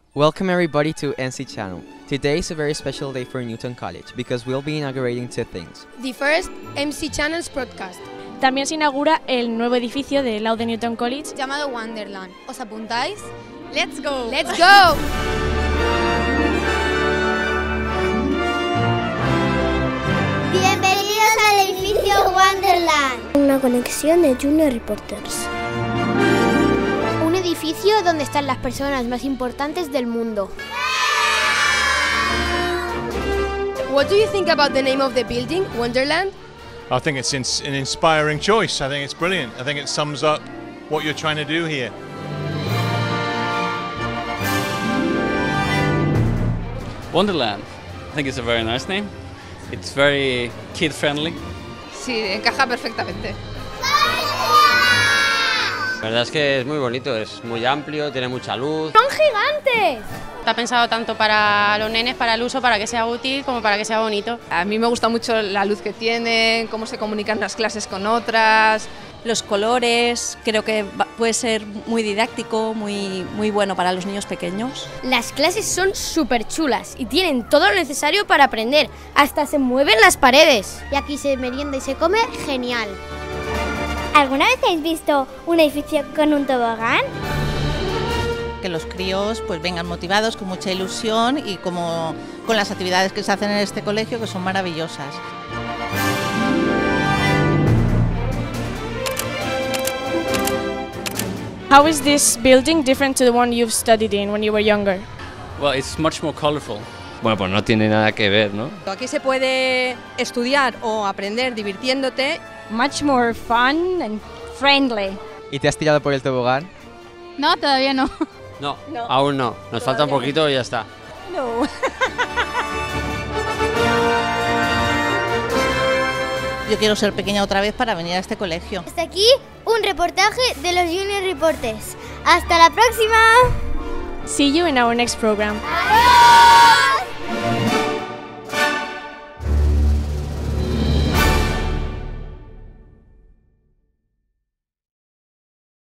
Welcome everybody to NC Channel. Today is a very special day for Newton College because we'll be inaugurating two things. The first MC Channels podcast. También se inaugura el nuevo edificio del lado de Newton College llamado Wonderland. ¿Os apuntáis? ¡Let's go! ¡Let's go! Bienvenidos al edificio Wonderland. Una conexión de Junior Reporters. Un edificio donde están las personas más importantes del mundo. What do you think about the name of the building, Wonderland? I think it's an inspiring choice. I think it's brilliant. I think it sums up what you're trying to do here. Wonderland. I think it's a very nice name. It's very kid-friendly. Sí, encaja perfectamente. La verdad es que es muy bonito, es muy amplio, tiene mucha luz. ¡Son gigantes! Está pensado tanto para los nenes, para el uso, para que sea útil, como para que sea bonito. A mí me gusta mucho la luz que tiene, cómo se comunican las clases con otras. Los colores, creo que puede ser muy didáctico, muy bueno para los niños pequeños. Las clases son súper chulas y tienen todo lo necesario para aprender. Hasta se mueven las paredes. Y aquí se merienda y se come genial. ¿Alguna vez habéis visto un edificio con un tobogán? Que los críos pues vengan motivados, con mucha ilusión y como con las actividades que se hacen en este colegio, que son maravillosas. How is this building different to the one you've studied in when you were younger? Well, it's much more colorful. Bueno, pues no tiene nada que ver, ¿no? Aquí se puede estudiar o aprender divirtiéndote. Much more fun and friendly. ¿Y te has tirado por el tobogán? No, todavía no. No, aún no. Nos falta un poquito y ya está. No. Yo quiero ser pequeña otra vez para venir a este colegio. Hasta aquí un reportaje de los Junior Reporters. ¡Hasta la próxima! See you in our next program. ¡Adiós!